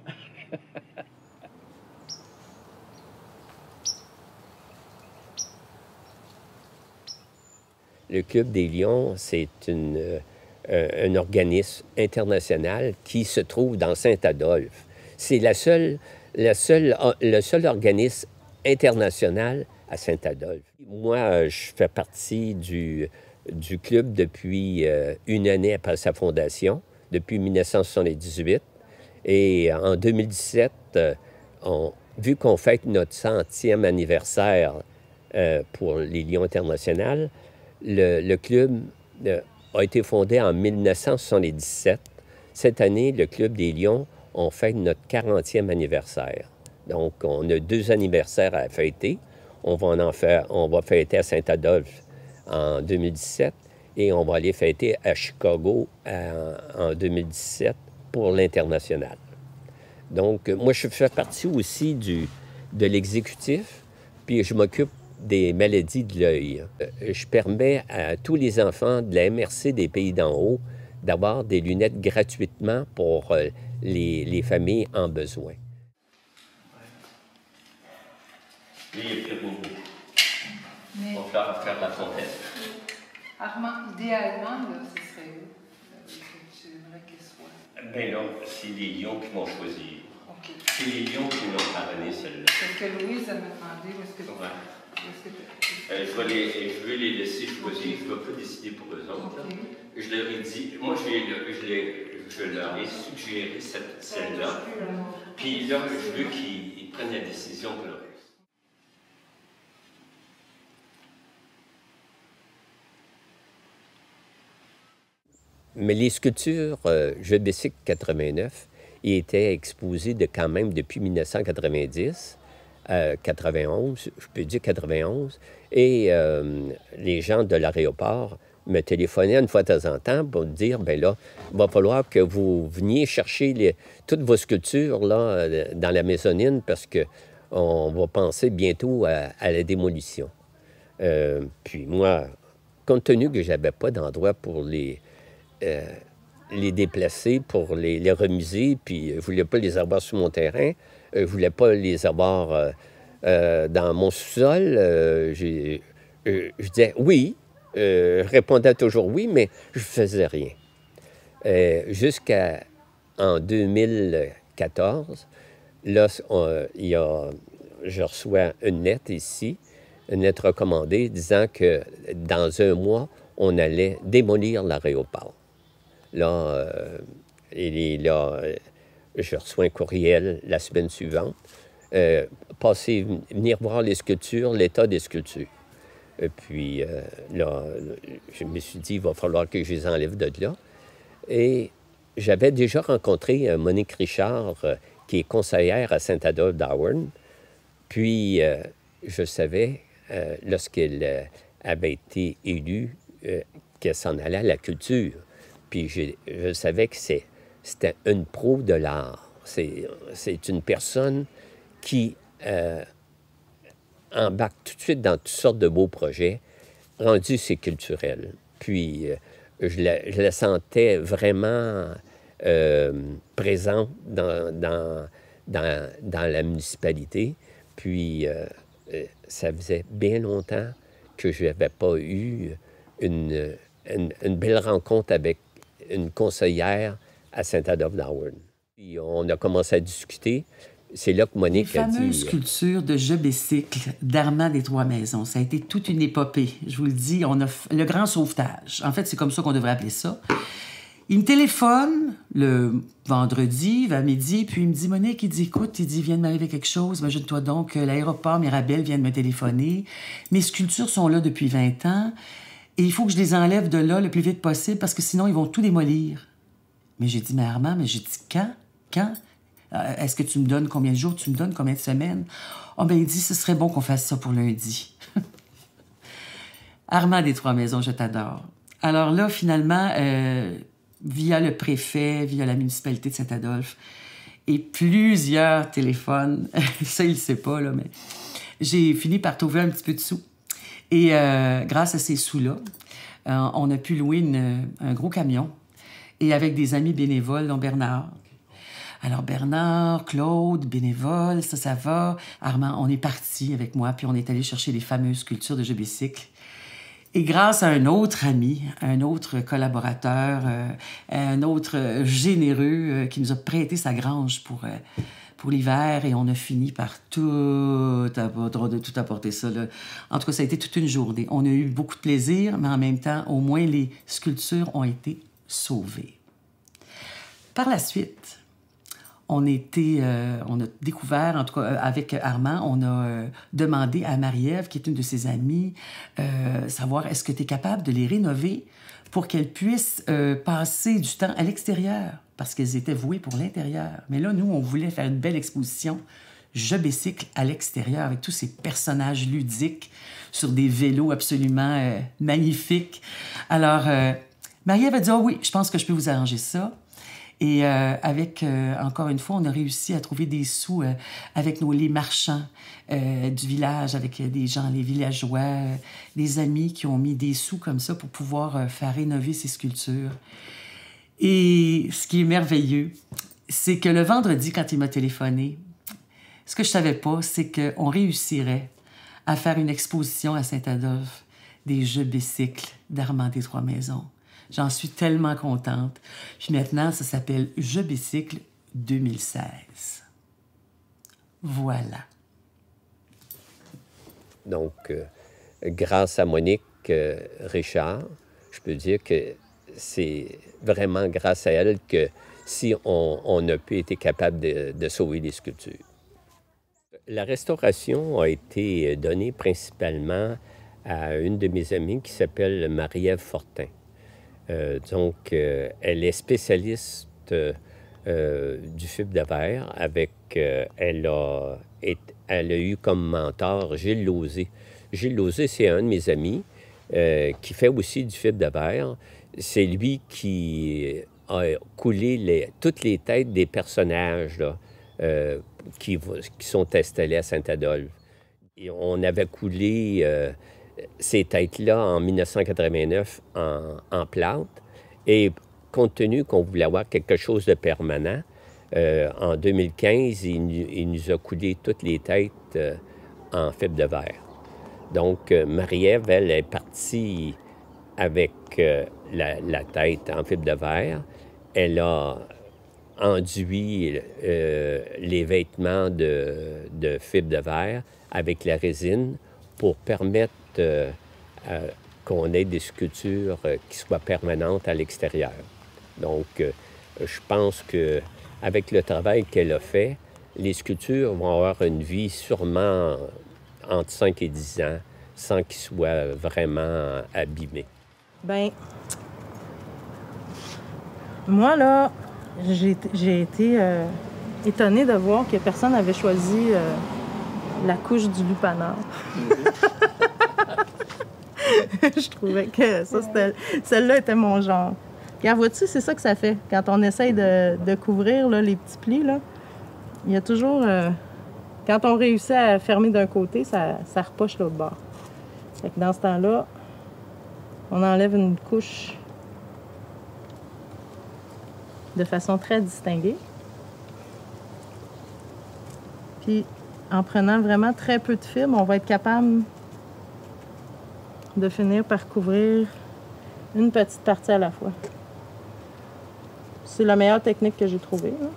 Le Club des Lions, c'est une, euh, un organisme international qui se trouve dans Saint-Adolphe. C'est la seule, la seule, le seul organisme international à Saint-Adolphe. Moi, je fais partie du, du club depuis euh, une année après sa fondation, depuis mille neuf cent soixante-dix-huit. Et en deux mille dix-sept, euh, on, vu qu'on fête notre centième anniversaire euh, pour les Lions internationaux, le, le club euh, a été fondé en mille neuf cent soixante-dix-sept. Cette année, le Club des Lions, on fête notre quarantième anniversaire. Donc, on a deux anniversaires à fêter. On va en faire, on va fêter à Saint-Adolphe en deux mille dix-sept et on va aller fêter à Chicago en, en deux mille dix-sept pour l'international. Donc, moi, je fais partie aussi du, de l'exécutif, puis je m'occupe des maladies de l'œil. Je permets à tous les enfants de la M R C des Pays d'en haut d'avoir des lunettes gratuitement pour les, les familles en besoin. Lui, il est plus beau. Mais... On va faire la fontaine. Armand, idéalement, là, ce serait où que tu aimerais qu'elle soit? Ben là, c'est les lions qui m'ont choisi. Okay. C'est les lions qui m'ont parrainé celle-là. C'est ce que Louise m'a demandé où est-ce que tu... Ouais. Où est-ce que tu... Euh, je, vais les, je vais les laisser choisir, je ne vais pas décider pour eux autres. Okay. Je leur ai dit, moi je, les, je, les, je leur ai suggéré cette, celle-là, puis là je veux qu'ils prennent la décision pour le reste. Mais les sculptures euh, Jeux Bicycle quatre-vingt-neuf, ils étaient exposés de, quand même depuis mille neuf cent quatre-vingt-dix. Euh, quatre-vingt-onze, je peux dire quatre-vingt-onze, et euh, les gens de l'aéroport me téléphonaient une fois de temps en temps pour dire, bien là, il va falloir que vous veniez chercher les, toutes vos sculptures là, dans la mezzanine parce qu'on va penser bientôt à, à la démolition. Euh, puis moi, compte tenu que je n'avais pas d'endroit pour les, euh, les déplacer, pour les, les remiser, puis je ne voulais pas les avoir sur mon terrain, je ne voulais pas les avoir euh, euh, dans mon sous-sol. Euh, euh, je disais oui, euh, je répondais toujours oui, mais je ne faisais rien. Euh, Jusqu'en deux mille quatorze, là, on, il y a, je reçois une lettre ici, une lettre recommandée disant que dans un mois, on allait démolir l'aéroport. Là, euh, et là, je reçois un courriel la semaine suivante. Euh, passez, venir voir les sculptures, l'état des sculptures. Et puis euh, là, je me suis dit, il va falloir que je les enlève de là. Et j'avais déjà rencontré euh, Monique Richard, euh, qui est conseillère à Saint-Adolphe-d'Auvergne. Puis euh, je savais, euh, lorsqu'elle euh, avait été élue, euh, qu'elle s'en allait à la culture. Puis je, je savais que c'est C'était une pro de l'art. C'est une personne qui euh, embarque tout de suite dans toutes sortes de beaux projets, rendu c'est culturel. Puis euh, je, la, je la sentais vraiment euh, présente dans, dans, dans, dans la municipalité. Puis euh, ça faisait bien longtemps que je n'avais pas eu une, une, une belle rencontre avec une conseillère à Saint-Adolphe-d'Auvergne. Puis on a commencé à discuter. C'est là que Monique a dit... Les fameuses sculptures de Jeux Bicycle d'Armand des Trois-Maisons, ça a été toute une épopée. Je vous le dis, on a le grand sauvetage. En fait, c'est comme ça qu'on devrait appeler ça. Il me téléphone le vendredi, vers midi, puis il me dit, Monique, il dit, écoute, il dit, il vient de m'arriver quelque chose. Imagine-toi donc, l'aéroport Mirabel vient de me téléphoner. Mes sculptures sont là depuis vingt ans. Et il faut que je les enlève de là le plus vite possible parce que sinon, ils vont tout démolir. Mais j'ai dit, mais Armand, mais j'ai dit, quand? Quand? Euh, Est-ce que tu me donnes combien de jours? Tu me donnes combien de semaines? Oh, ben il dit, ce serait bon qu'on fasse ça pour lundi. Armand des Trois-Maisons, je t'adore. Alors là, finalement, euh, via le préfet, via la municipalité de Saint-Adolphe, et plusieurs téléphones, ça, il ne sait pas, là, mais j'ai fini par trouver un petit peu de sous. Et euh, grâce à ces sous-là, euh, on a pu louer une, un gros camion et avec des amis bénévoles, dont Bernard. Alors Bernard, Claude, bénévole, ça, ça va. Armand, on est parti avec moi, puis on est allé chercher les fameuses sculptures de Jeux Bicycle. Et grâce à un autre ami, un autre collaborateur, euh, un autre généreux euh, qui nous a prêté sa grange pour... Euh, pour l'hiver, et on a fini par tout, de tout apporter ça. Là. En tout cas, ça a été toute une journée. On a eu beaucoup de plaisir, mais en même temps, au moins, les sculptures ont été sauvées. Par la suite, on, était, euh, on a découvert, en tout cas avec Armand, on a euh, demandé à Marie-Ève, qui est une de ses amies, euh, savoir est-ce que tu es capable de les rénover pour qu'elles puissent euh, passer du temps à l'extérieur, parce qu'elles étaient vouées pour l'intérieur. Mais là, nous, on voulait faire une belle exposition Jeux Bicycle à l'extérieur, avec tous ces personnages ludiques sur des vélos absolument euh, magnifiques. Alors, euh, Marie-Ève a dit « Ah oui, je pense que je peux vous arranger ça. » Et euh, avec, euh, encore une fois, on a réussi à trouver des sous euh, avec nos, les marchands euh, du village, avec euh, des gens, les villageois, euh, des amis qui ont mis des sous comme ça pour pouvoir euh, faire rénover ces sculptures. Et ce qui est merveilleux, c'est que le vendredi, quand il m'a téléphoné, ce que je ne savais pas, c'est qu'on réussirait à faire une exposition à Saint-Adolphe des Jeux Bicycle d'Armand des Trois-Maisons. J'en suis tellement contente. Puis maintenant, ça s'appelle Jeux Bicycle deux mille seize. Voilà. Donc, euh, grâce à Monique euh, Richard, je peux dire que c'est vraiment grâce à elle que si on, on a pu être capable de, de sauver les sculptures. La restauration a été donnée principalement à une de mes amies qui s'appelle Marie-Ève Fortin. Euh, donc, euh, elle est spécialiste euh, euh, du fibre de verre. Avec, euh, elle, a, et, elle a eu comme mentor Gilles Lauzé. Gilles Lauzé, c'est un de mes amis euh, qui fait aussi du fibre de verre. C'est lui qui a coulé les, toutes les têtes des personnages là, euh, qui, qui sont installés à Saint-Adolphe. Et on avait coulé euh, ces têtes-là en mille neuf cent quatre-vingt-neuf en, en plâtre. Et compte tenu qu'on voulait avoir quelque chose de permanent, euh, en deux mille quinze, il, il nous a coulé toutes les têtes euh, en fibre de verre. Donc, euh, Marie-Ève, elle est partie avec euh, la, la tête en fibre de verre. Elle a enduit euh, les vêtements de, de fibre de verre avec la résine pour permettre euh, euh, qu'on ait des sculptures euh, qui soient permanentes à l'extérieur. Donc, euh, je pense qu'avec le travail qu'elle a fait, les sculptures vont avoir une vie sûrement entre cinq et dix ans sans qu'ils soient vraiment abîmés. Bien, moi, là, j'ai, j'ai été euh, étonnée de voir que personne n'avait choisi euh, la couche du lupanar. Je trouvais que ça, c'était, celle-là était mon genre. Regarde, vois-tu, c'est ça que ça fait. Quand on essaye de, de couvrir là, les petits plis, là, il y a toujours... Euh, quand on réussit à fermer d'un côté, ça, ça repoche l'autre bord. Fait que dans ce temps-là, on enlève une couche de façon très distinguée. Puis, en prenant vraiment très peu de fibres, on va être capable de finir par couvrir une petite partie à la fois. C'est la meilleure technique que j'ai trouvée. Là.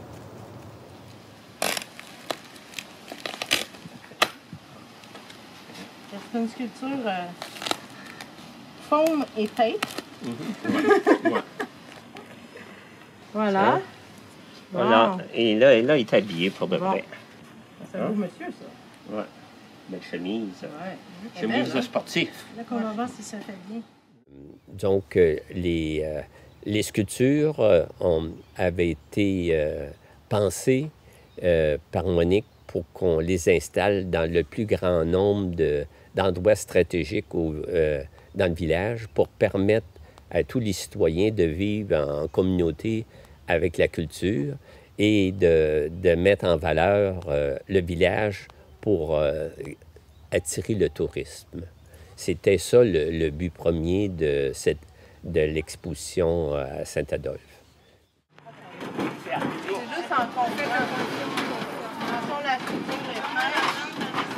C'est une sculpture euh, foam et tape. Mm-hmm. Ouais. Voilà. Hein? Voilà. Wow. Et là, et là, il est habillé pour de Bon. vrai. C'est un beau monsieur, ça. Ouais. Belle chemise. Ouais. Chemise de hein? sportif. Là qu'on va voir si ça fait bien. Donc, euh, les, euh, les sculptures euh, ont, avaient été euh, pensées euh, par Monique pour qu'on les installe dans le plus grand nombre de, d'endroits stratégiques au, euh, dans le village pour permettre à tous les citoyens de vivre en communauté avec la culture et de, de mettre en valeur euh, le village pour euh, attirer le tourisme. C'était ça le, le but premier de, cette, de l'exposition à Saint-Adolphe. C'est juste en conférence. La structure est fraîche.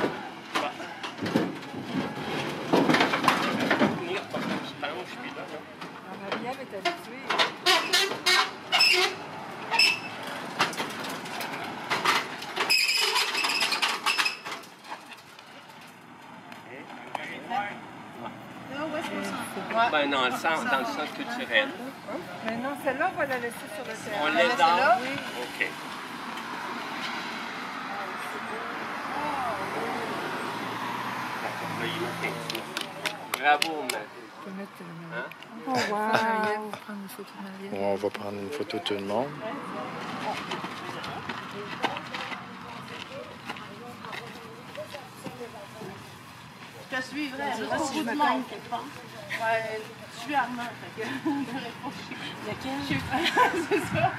Marie-Ève est habituée. Ben, dans le sens, dans le sens culturel. Mais non, celle-là, on va la laisser sur le terrain. On laisse là? Oui. OK. Bravo, Marie. Hein? Oh, wow. Marie-Ève, on va prendre une photo de Marie-Ève. On va prendre une photo de tout le monde. Je te suivrai. Là, si je me cogne quelque part. Ouais, je suis Armand. Fait que lequel? Je suis c'est ça.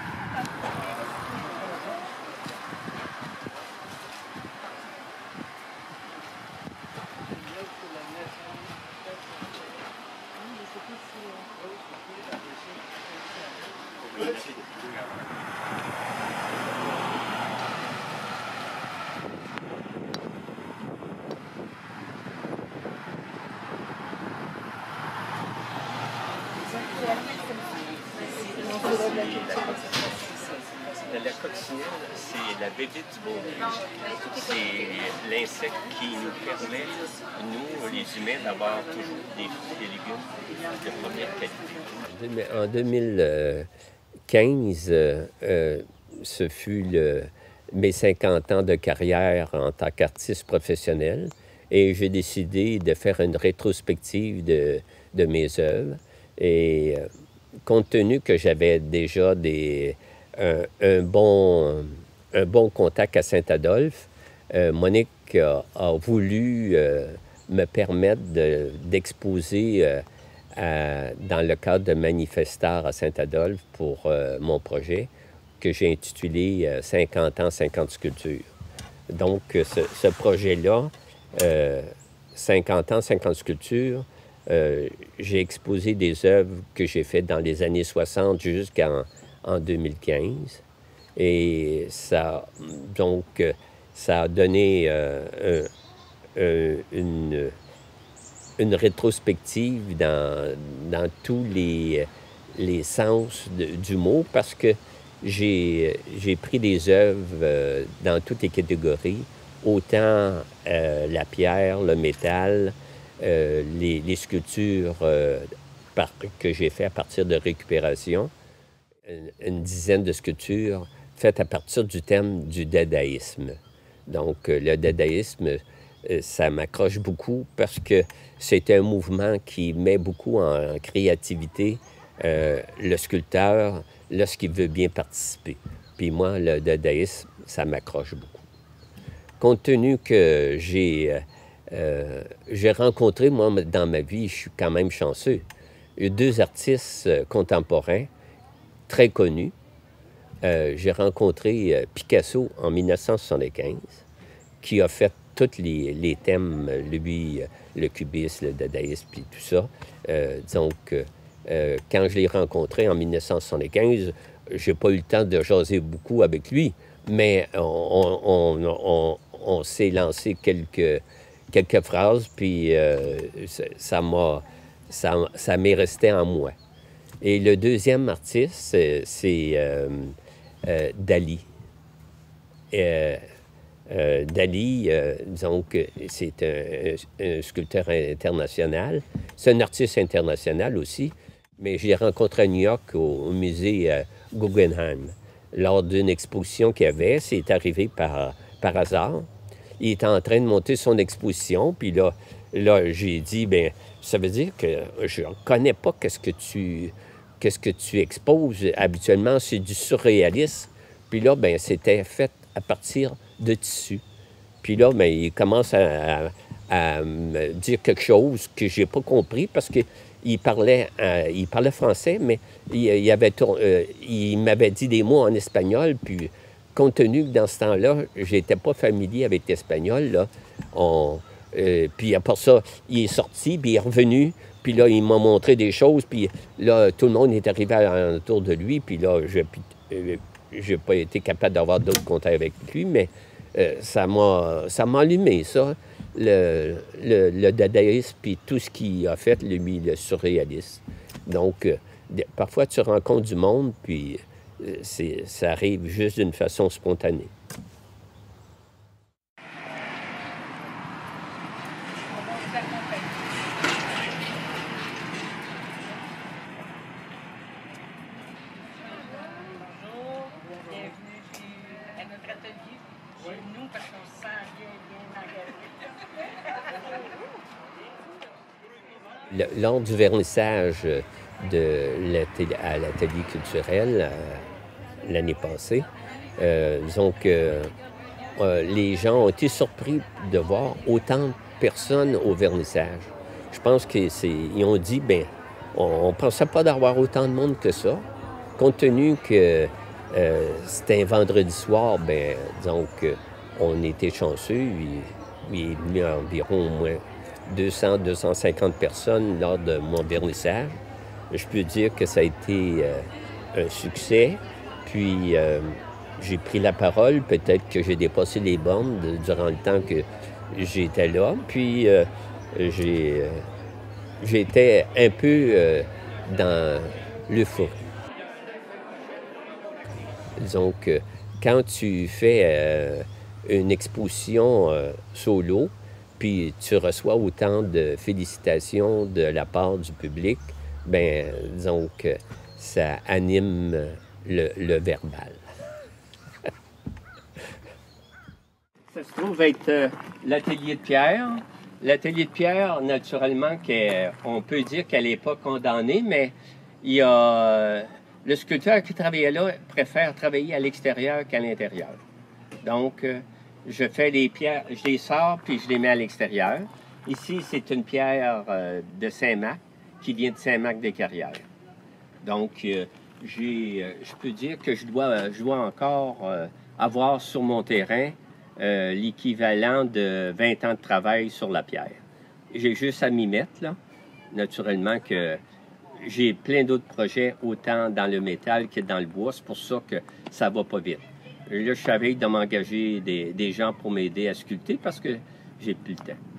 La coccinelle, c'est la bébite du beau riche. C'est l'insecte qui nous permet, nous, les humains d'avoir toujours des fruits et légumes de première qualité. En deux mille quinze, euh, euh, ce fut le, mes cinquante ans de carrière en tant qu'artiste professionnel et j'ai décidé de faire une rétrospective de, de mes œuvres. Et euh, compte tenu que j'avais déjà des, un, un, bon, un bon contact à Saint-Adolphe, euh, Monique a, a voulu euh, me permettre de, d'exposer euh, à, dans le cadre de Manifestar à Saint-Adolphe pour euh, mon projet que j'ai intitulé euh, cinquante ans, cinquante sculptures. Donc, ce, ce projet-là, euh, cinquante ans, cinquante sculptures, euh, j'ai exposé des œuvres que j'ai faites dans les années soixante jusqu'en en deux mille quinze. Et ça, donc, ça a donné euh, un, un, une, une rétrospective dans, dans tous les, les sens de, du mot parce que j'ai pris des œuvres euh, dans toutes les catégories, autant euh, la pierre, le métal, euh, les, les sculptures euh, par, que j'ai fait à partir de récupération, une, une dizaine de sculptures faites à partir du thème du dadaïsme. Donc, euh, le dadaïsme, euh, ça m'accroche beaucoup parce que c'est un mouvement qui met beaucoup en, en créativité euh, le sculpteur lorsqu'il veut bien participer. Puis moi, le dadaïsme, ça m'accroche beaucoup. Compte tenu que j'ai euh, j'ai rencontré, moi, dans ma vie, je suis quand même chanceux, deux artistes contemporains très connus. Euh, j'ai rencontré euh, Picasso en mille neuf cent soixante-quinze, qui a fait tous les, les thèmes, lui, le cubisme, le dadaïsme, puis tout ça. Euh, donc, euh, quand je l'ai rencontré en mille neuf cent soixante-quinze, j'ai pas eu le temps de jaser beaucoup avec lui, mais on, on, on, on s'est lancé quelques, quelques phrases, puis euh, ça m'a, ça, ça m'est resté en moi. Et le deuxième artiste, c'est euh, euh, Dali. Euh, euh, Dali, euh, donc, c'est un, un sculpteur international. C'est un artiste international aussi, mais je l'ai rencontré à New York au, au musée euh, Guggenheim. Lors d'une exposition qu'il y avait, c'est arrivé par, par hasard. Il était en train de monter son exposition, puis là, là j'ai dit, bien, ça veut dire que je ne connais pas qu'est-ce que tu... Qu'est-ce que tu exposes? Habituellement, c'est du surréalisme. Puis là, bien, c'était fait à partir de tissus. Puis là, bien, il commence à, à, à me dire quelque chose que je n'ai pas compris parce qu'il parlait, euh, il parlait français, mais il, il, avait tour... euh, il m'avait dit des mots en espagnol. Puis, compte tenu que dans ce temps-là, je n'étais pas familier avec l'espagnol, là, on... euh, puis après ça, il est sorti, puis il est revenu. Puis là, il m'a montré des choses, puis là, tout le monde est arrivé autour de lui, puis là, je n'ai pas été capable d'avoir d'autres contacts avec lui, mais euh, ça m'a ça m'a allumé, ça, le, le, le dadaïsme, puis tout ce qu'il a fait, lui, le surréalisme. Donc, euh, parfois, tu rencontres du monde, puis euh, c'est, ça arrive juste d'une façon spontanée. Lors du vernissage de l'atelier, à l'atelier culturel euh, l'année passée, euh, disons que euh, les gens ont été surpris de voir autant de personnes au vernissage. Je pense qu'ils ont dit, bien, on ne pensait pas d'avoir autant de monde que ça, compte tenu que euh, c'était un vendredi soir, bien, donc on était chanceux, il, il est venu environ au moins deux cents à deux cent cinquante personnes lors de mon vernissage. Je peux dire que ça a été euh, un succès. Puis, euh, j'ai pris la parole. Peut-être que j'ai dépassé les bornes de, durant le temps que j'étais là. Puis, euh, j'ai, euh, j'étais un peu euh, dans l'euphorie. Disons que quand tu fais euh, une exposition euh, solo, puis tu reçois autant de félicitations de la part du public, bien, disons que ça anime le, le verbal. Ça se trouve être euh, l'atelier de Pierre. L'atelier de Pierre, naturellement, on peut dire qu'elle n'est pas condamnée, mais il y a, euh, le sculpteur qui travaillait là préfère travailler à l'extérieur qu'à l'intérieur. Donc, euh, je fais les pierres, je les sors puis je les mets à l'extérieur. Ici, c'est une pierre euh, de Saint-Marc qui vient de Saint-Marc-des-Carrières. Donc, euh, j'ai, euh, je peux dire que je dois, je dois encore euh, avoir sur mon terrain euh, l'équivalent de vingt ans de travail sur la pierre. J'ai juste à m'y mettre, là. Naturellement que j'ai plein d'autres projets, autant dans le métal que dans le bois. C'est pour ça que ça va pas vite. Là, je savais de m'engager des, des gens pour m'aider à sculpter parce que j'ai plus le temps.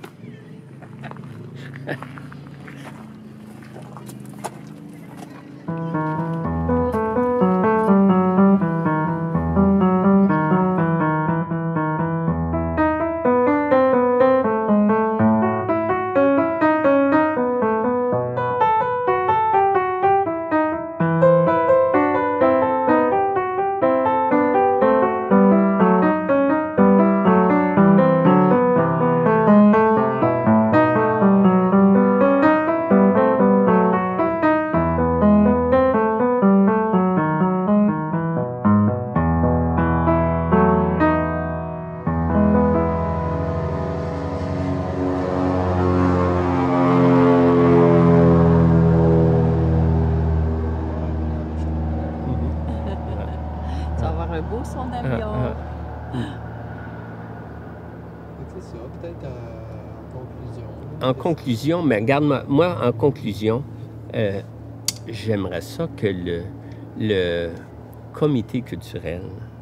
En conclusion, mais regarde-moi, moi, en conclusion, euh, j'aimerais ça que le, le comité culturel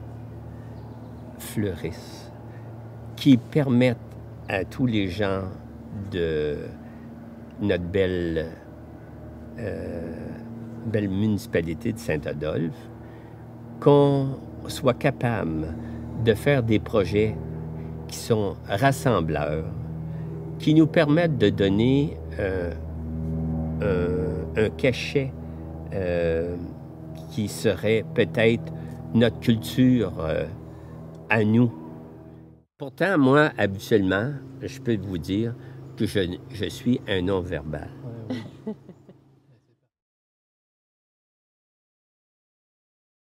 fleurisse, qui permette à tous les gens de notre belle, euh, belle municipalité de Saint-Adolphe, qu'on soit capable de faire des projets qui sont rassembleurs, qui nous permettent de donner euh, un, un cachet euh, qui serait peut-être notre culture euh, à nous. Pourtant, moi, habituellement, je peux vous dire que je, je suis un non-verbal. Ouais, oui.